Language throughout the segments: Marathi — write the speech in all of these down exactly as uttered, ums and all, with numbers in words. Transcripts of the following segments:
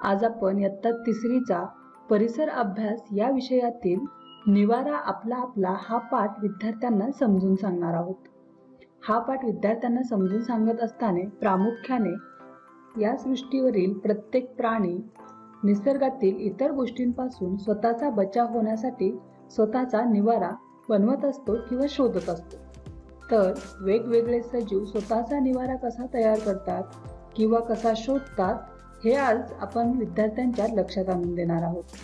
आज आपण इयत्ता तिसरीचा परिसर अभ्यास या विषयातील निवारा आपला आपला हा पाठ विद्यार्थ्यांना समजून सांगणार आहोत। हा पाठ विद्यार्थ्यांना समजून सांगत असताना प्रामुख्याने या सृष्टीवरील प्रत्येक प्राणी निसर्गातील इतर गोष्टींपासून स्वतःचा बचाव होण्यासाठी स्वतःचा निवारा बनवत असतो किंवा शोधत असतो। तर वेगवेगळे सजीव स्वतःचा निवारा कसा तयार करतात किंवा कसा शोधतात हे आज आपण विद्यार्थ्यांच्या लक्षात आणून देणार आहोत।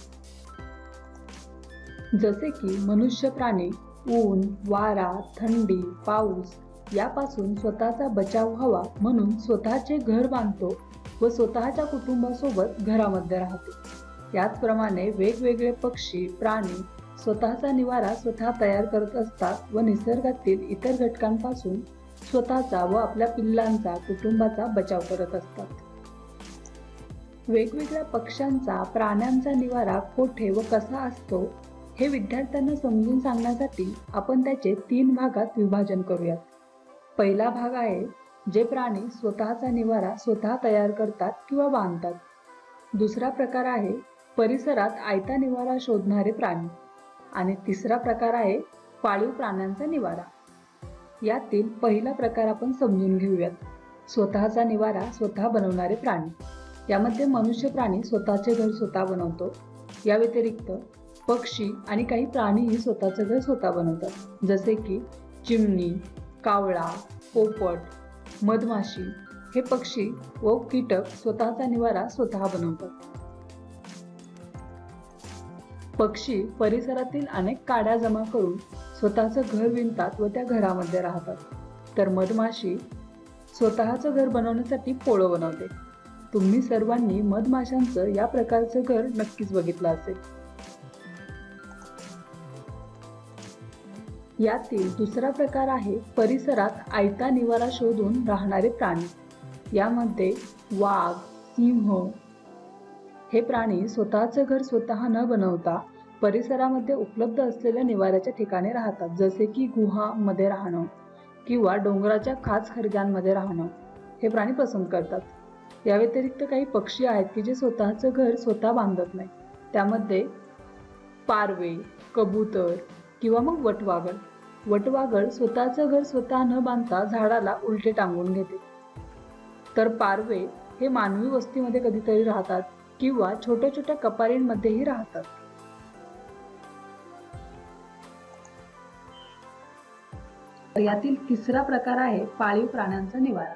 जसे की मनुष्य प्राणी ऊन, वारा, थंडी, पाऊस यापासून स्वतःचा बचाव व्हावा म्हणून स्वतःचे घर बांधतो व स्वतःच्या कुटुंबासोबत घरामध्ये राहतो। याचप्रमाणे वेगवेगळे पक्षी, प्राणी स्वतःचा निवारा स्वतः तयार करत असतात व निसर्गातील इतर घटकांपासून स्वतःचा व आपल्या पिल्लांचा, कुटुंबाचा बचाव करत असतात। वेगवेगळ्या पक्ष्यांचा, प्राण्यांचा निवारा कोठे व कसा असतो हे विद्यार्थ्यांना समजून सांगण्यासाठी आपण त्याचे तीन भागात विभाजन करूयात। पहिला भाग आहे जे प्राणी स्वतःचा निवारा स्वतः तयार करतात किंवा बांधतात। दुसरा प्रकार आहे परिसरात आयता निवारा शोधणारे प्राणी आणि तिसरा प्रकार आहे पाळीव प्राण्यांचा निवारा। यातील पहिला प्रकार आपण समजून घेऊयात, स्वतःचा निवारा स्वतः बनवणारे प्राणी। यामध्ये मनुष्य प्राणी स्वतःचे घर स्वतः बनवतो। या व्यतिरिक्त पक्षी आणि काही प्राणीही स्वतःचे घर स्वतः बनवतात, जसे की चिमणी, कावळा, पोपट, मधमाशी हे पक्षी व कीटक स्वतःचा निवारा स्वतः बनवतात। पक्षी परिसरातील अनेक काड्या जमा करून स्वतःचं घर विणतात व त्या घरामध्ये राहतात, तर मधमाशी स्वतःचं घर बनवण्यासाठी पोळं बनवते। तुम्ही सर्वांनी मधमाशांचं या प्रकारचं घर नक्कीच बघितलं असेल। यातील दुसरा प्रकार आहे परिसरात आयता निवारा शोधून राहणारे प्राणी। यामध्ये वाघ, सिंह हे प्राणी स्वतःचं घर स्वतः न बनवता परिसरामध्ये उपलब्ध असलेल्या निवाऱ्याच्या ठिकाणी राहतात, जसे की गुहामध्ये राहणं किंवा डोंगराच्या खाच खर्ग्यांमध्ये राहणं हे प्राणी पसंत करतात। या व्यतिरिक्त काही पक्षी आहेत की जे स्वतःचं घर स्वतः बांधत नाही। त्यामध्ये पारवे, कबूतर किंवा मग वटवाघळ। वटवाघळ स्वतःचं घर स्वतः न बांधता झाडाला उलटे टांगून घेते, तर पारवे हे मानवी वस्तीमध्ये कधीतरी राहतात किंवा छोट्या छोट्या कपारींमध्येही राहतात। यातील तिसरा प्रकार आहे पाळीव प्राण्यांचा निवारा।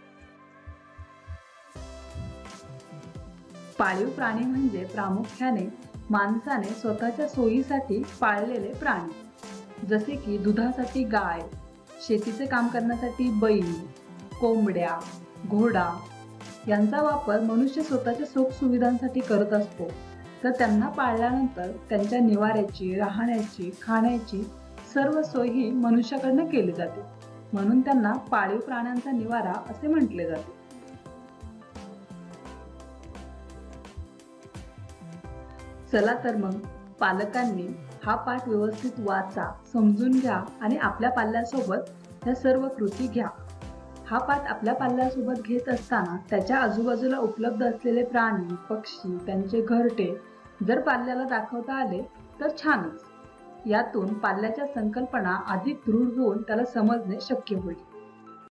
पाळीव प्राणी म्हणजे प्रामुख्याने माणसाने स्वतःच्या सोयीसाठी पाळलेले प्राणी, जसे की दुधासाठी गाय, शेतीचे काम करण्यासाठी बैल, कोंबड्या, घोडा यांचा वापर मनुष्य स्वतःच्या सुख सुविधांसाठी करत असतो। तर त्यांना पाळल्यानंतर त्यांच्या निवाऱ्याची, राहण्याची, खाण्याची सर्व सोय ही मनुष्याकडून केली जाते, म्हणून त्यांना पाळीव प्राण्यांचा निवारा असे म्हटले जाते। चला तर मग पालकांनी हा पाठ व्यवस्थित वाचा, समजून घ्या आणि आपल्या पाल्यासोबत या सर्व कृती घ्या। हा पाठ आपल्या पाल्यासोबत घेत असताना त्याच्या आजूबाजूला उपलब्ध असलेले प्राणी, पक्षी, त्यांचे घरटे जर पाल्याला दाखवता आले तर छानच। यातून पाल्याच्या संकल्पना अधिक दृढ होऊन त्याला समजणे शक्य होईल।